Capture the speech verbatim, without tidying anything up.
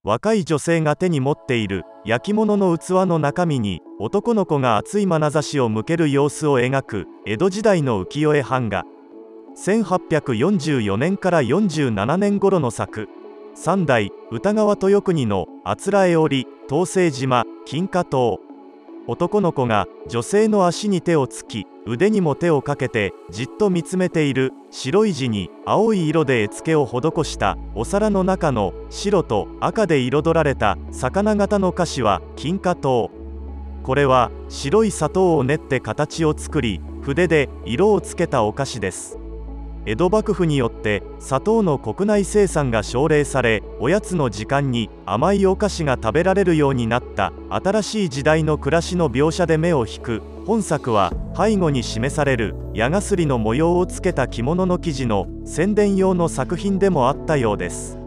若い女性が手に持っている焼き物の器の中身に男の子が熱い眼差しを向ける様子を描く江戸時代の浮世絵版画。せんはっぴゃくよんじゅうよねんからよんじゅうななねん頃の作。三代歌川豊国のあつらえ織東清島金華島。男の子が女性の足に手をつき、腕にも手をかけてじっと見つめている。白い地に青い色で絵付けを施したお皿の中の白と赤で彩られた魚型の菓子は金華糖。これは白い砂糖を練って形を作り、筆で色をつけたお菓子です。江戸幕府によって砂糖の国内生産が奨励され、おやつの時間に甘いお菓子が食べられるようになった新しい時代の暮らしの描写で目を引く。本作は背後に示される矢絣の模様をつけた着物の生地の宣伝用の作品でもあったようです。